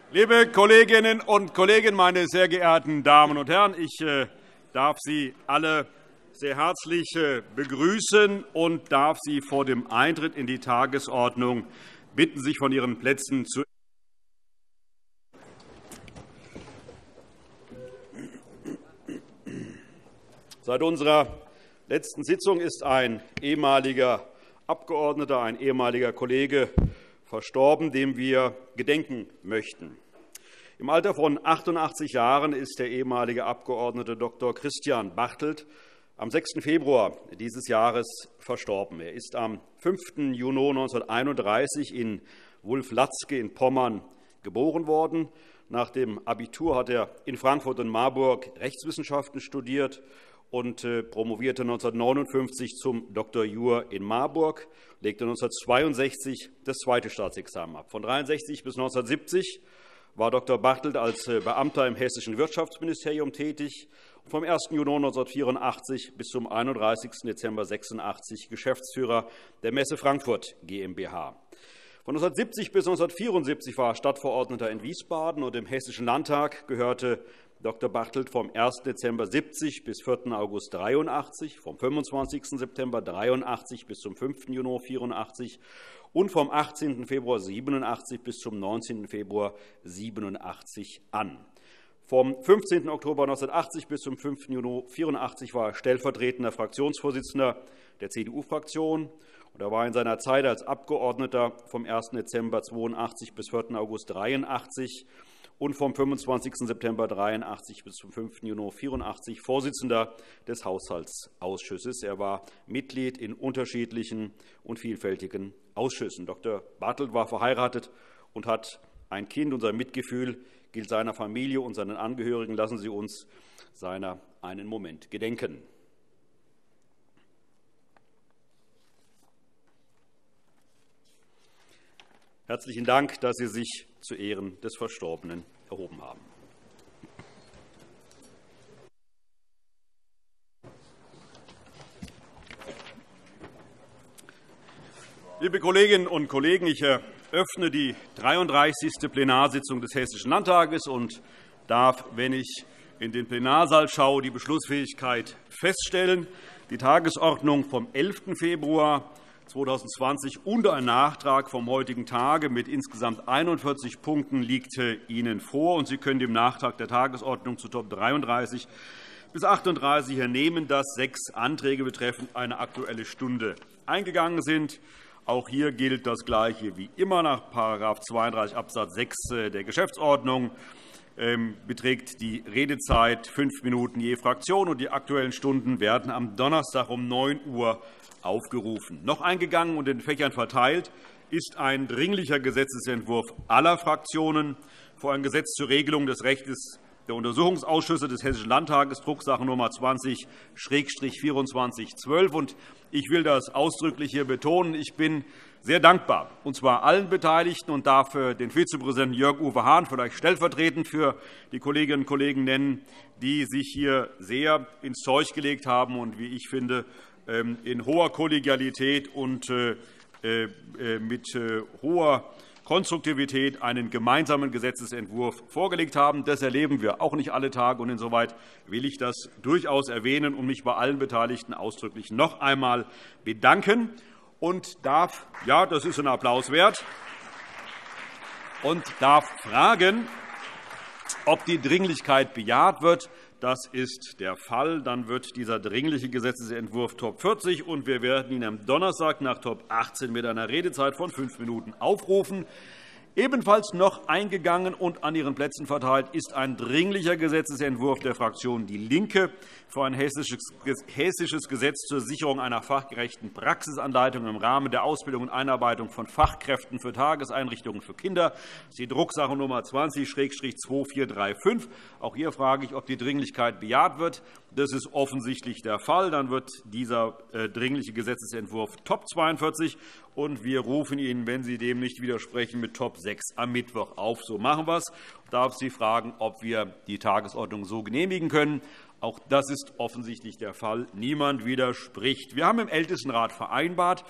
Liebe Kolleginnen und Kollegen, meine sehr geehrten Damen und Herren! Ich darf Sie alle sehr herzlich begrüßen und darf Sie vor dem Eintritt in die Tagesordnung bitten, sich von Ihren Plätzen zu Seit unserer letzten Sitzung ist ein ehemaliger Abgeordneter, ein ehemaliger Kollege verstorben, dem wir gedenken möchten. Im Alter von 88 Jahren ist der ehemalige Abgeordnete Dr. Christian Bartelt am 6. Februar dieses Jahres verstorben. Er ist am 5. Juni 1931 in Wulflatzke in Pommern geboren worden. Nach dem Abitur hat er in Frankfurt und Marburg Rechtswissenschaften studiert und promovierte 1959 zum Dr. jur. In Marburg, legte 1962 das zweite Staatsexamen ab. Von 1963 bis 1970 war Dr. Bartelt als Beamter im Hessischen Wirtschaftsministerium tätig und vom 1. Juni 1984 bis zum 31. Dezember 1986 Geschäftsführer der Messe Frankfurt GmbH. Von 1970 bis 1974 war er Stadtverordneter in Wiesbaden, und im Hessischen Landtag gehörte Dr. Bartelt vom 1. Dezember 1970 bis 4. August 1983, vom 25. September 1983 bis zum 5. Juni 1984 und vom 18. Februar 1987 bis zum 19. Februar 1987 an. Vom 15. Oktober 1980 bis zum 5. Juni 1984 war er stellvertretender Fraktionsvorsitzender der CDU-Fraktion. Er war in seiner Zeit als Abgeordneter vom 1. Dezember 1982 bis 4. August 1983 und vom 25. September 1983 bis zum 5. Juni 1984 Vorsitzender des Haushaltsausschusses. Er war Mitglied in unterschiedlichen und vielfältigen Ausschüssen. Dr. Bartelt war verheiratet und hat ein Kind. Unser Mitgefühl gilt seiner Familie und seinen Angehörigen. Lassen Sie uns seiner einen Moment gedenken. Herzlichen Dank, dass Sie sich zu Ehren des Verstorbenen erhoben haben. Liebe Kolleginnen und Kollegen, ich eröffne die 33. Plenarsitzung des Hessischen Landtages und darf, wenn ich in den Plenarsaal schaue, die Beschlussfähigkeit feststellen. Die Tagesordnung vom 11. Februar 2020 und ein Nachtrag vom heutigen Tage mit insgesamt 41 Punkten liegt Ihnen vor, und Sie können dem Nachtrag der Tagesordnung zu Top 33 bis 38 entnehmen, dass 6 Anträge betreffend eine Aktuelle Stunde eingegangen sind. Auch hier gilt das Gleiche wie immer nach § 32 Abs. 6 der Geschäftsordnung. Beträgt die Redezeit 5 Minuten je Fraktion, und die Aktuellen Stunden werden am Donnerstag um 9 Uhr aufgerufen. Noch eingegangen und in den Fächern verteilt ist ein Dringlicher Gesetzentwurf aller Fraktionen vor ein Gesetz zur Regelung des Rechts der Untersuchungsausschüsse des Hessischen Landtages, Drucksache Nummer 20-2412. Ich will das ausdrücklich hier betonen. Ich bin sehr dankbar, und zwar allen Beteiligten, und darf den Vizepräsidenten Jörg-Uwe Hahn vielleicht stellvertretend für die Kolleginnen und Kollegen nennen, die sich hier sehr ins Zeug gelegt haben und, wie ich finde, in hoher Kollegialität und mit hoher Konstruktivität einen gemeinsamen Gesetzentwurf vorgelegt haben. Das erleben wir auch nicht alle Tage, und insoweit will ich das durchaus erwähnen und mich bei allen Beteiligten ausdrücklich noch einmal bedanken und darf, ja, das ist ein Applaus wert, und darf fragen, ob die Dringlichkeit bejaht wird. Das ist der Fall. Dann wird dieser Dringliche Gesetzentwurf Top 40, und wir werden ihn am Donnerstag nach Top 18 mit einer Redezeit von 5 Minuten aufrufen. Ebenfalls noch eingegangen und an Ihren Plätzen verteilt ist ein Dringlicher Gesetzentwurf der Fraktion DIE LINKE für ein hessisches Gesetz zur Sicherung einer fachgerechten Praxisanleitung im Rahmen der Ausbildung und Einarbeitung von Fachkräften für Tageseinrichtungen für Kinder. Das ist die Drucksache Nummer 20-2435. Auch hier frage ich, ob die Dringlichkeit bejaht wird. Das ist offensichtlich der Fall. Dann wird dieser Dringliche Gesetzentwurf Top 42, und wir rufen ihn, wenn Sie dem nicht widersprechen, mit Top 6 am Mittwoch auf. So machen wir es. Ich darf Sie fragen, ob wir die Tagesordnung so genehmigen können. Auch das ist offensichtlich der Fall. Niemand widerspricht. Wir haben im Ältestenrat vereinbart,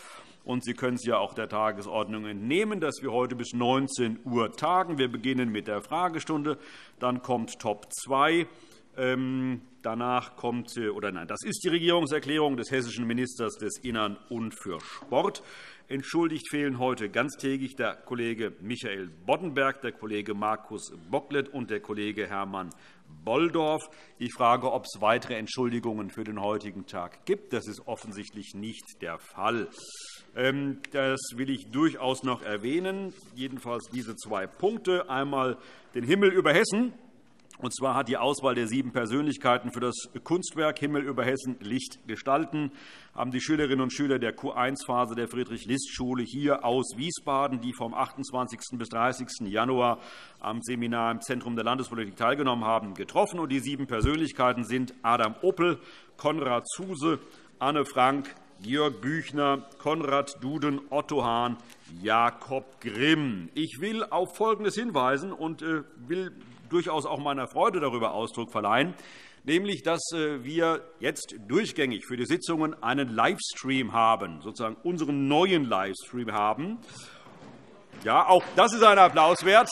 Und Sie können es ja auch der Tagesordnung entnehmen, dass wir heute bis 19 Uhr tagen. Wir beginnen mit der Fragestunde. Dann kommt Top 2. Danach kommt, das ist die Regierungserklärung des hessischen Ministers des Innern und für Sport. Entschuldigt fehlen heute ganztägig der Kollege Michael Boddenberg, der Kollege Markus Bocklet und der Kollege Hermann Bolldorf. Ich frage, ob es weitere Entschuldigungen für den heutigen Tag gibt. Das ist offensichtlich nicht der Fall. Das will ich durchaus noch erwähnen, jedenfalls diese 2 Punkte. Einmal den Himmel über Hessen. Und zwar hat die Auswahl der 7 Persönlichkeiten für das Kunstwerk Himmel über Hessen Licht gestalten, haben die Schülerinnen und Schüler der Q1-Phase der Friedrich-List-Schule hier aus Wiesbaden, die vom 28. bis 30. Januar am Seminar im Zentrum der Landespolitik teilgenommen haben, getroffen. Und die 7 Persönlichkeiten sind Adam Oppel, Konrad Zuse, Anne Frank, Georg Büchner, Konrad Duden, Otto Hahn, Jakob Grimm. Ich will auf Folgendes hinweisen und will durchaus auch meiner Freude darüber Ausdruck verleihen, nämlich dass wir jetzt durchgängig für die Sitzungen einen Livestream haben, sozusagen unseren neuen Livestream haben. Ja, auch das ist ein Applaus wert.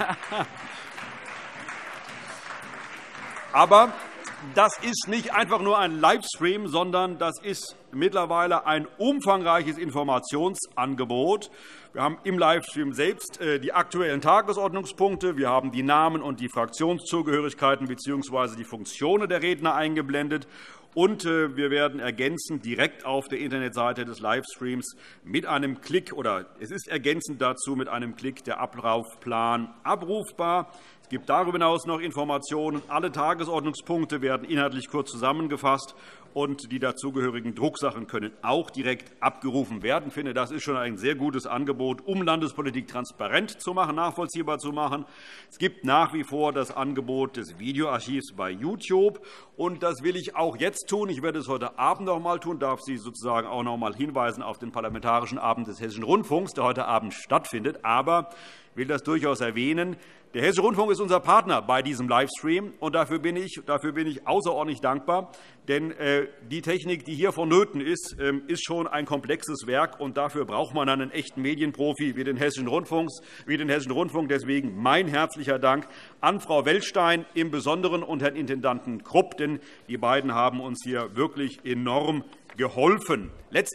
Aber das ist nicht einfach nur ein Livestream, sondern das ist mittlerweile ein umfangreiches Informationsangebot. Wir haben im Livestream selbst die aktuellen Tagesordnungspunkte. Wir haben die Namen und die Fraktionszugehörigkeiten bzw. die Funktionen der Redner eingeblendet. Und wir werden ergänzend direkt auf der Internetseite des Livestreams mit einem Klick, oder es ist ergänzend dazu mit einem Klick der Ablaufplan abrufbar. Es gibt darüber hinaus noch Informationen. Alle Tagesordnungspunkte werden inhaltlich kurz zusammengefasst, und die dazugehörigen Drucksachen können auch direkt abgerufen werden. Ich finde, das ist schon ein sehr gutes Angebot, um Landespolitik transparent zu machen, nachvollziehbar zu machen. Es gibt nach wie vor das Angebot des Videoarchivs bei YouTube. Und das will ich auch jetzt tun. Ich werde es heute Abend noch einmal tun, darf Sie sozusagen auch noch einmal hinweisen auf den Parlamentarischen Abend des Hessischen Rundfunks, der heute Abend stattfindet. Aber ich will das durchaus erwähnen. Der Hessische Rundfunk ist unser Partner bei diesem Livestream, und dafür bin ich außerordentlich dankbar. Denn die Technik, die hier vonnöten ist, ist schon ein komplexes Werk, und dafür braucht man einen echten Medienprofi wie den Hessischen Rundfunk. Deswegen mein herzlicher Dank an Frau Weltstein im Besonderen und Herrn Intendanten Krupp, denn die beiden haben uns hier wirklich enorm geholfen.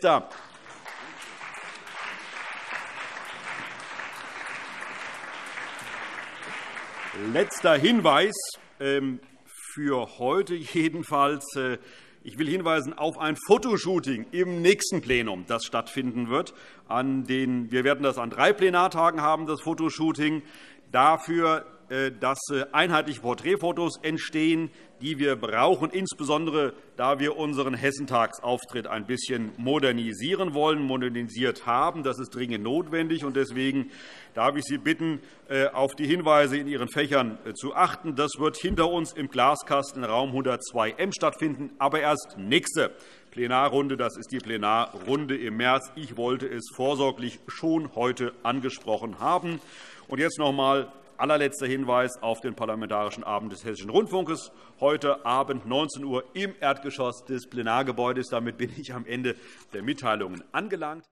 Letzter Hinweis für heute jedenfalls. Ich will hinweisen auf ein Fotoshooting im nächsten Plenum, das stattfinden wird. Wir werden das an 3 Plenartagen haben, das Fotoshooting. Dafür, dass einheitliche Porträtfotos entstehen, die wir brauchen, insbesondere da wir unseren Hessentagsauftritt ein bisschen modernisieren wollen, modernisiert haben. Das ist dringend notwendig, und deswegen darf ich Sie bitten, auf die Hinweise in Ihren Fächern zu achten. Das wird hinter uns im Glaskasten in Raum 102M stattfinden, aber erst nächste Plenarrunde. Das ist die Plenarrunde im März. Ich wollte es vorsorglich schon heute angesprochen haben. Und jetzt noch einmal allerletzter Hinweis auf den Parlamentarischen Abend des Hessischen Rundfunks. Heute Abend 19 Uhr im Erdgeschoss des Plenargebäudes. Damit bin ich am Ende der Mitteilungen angelangt.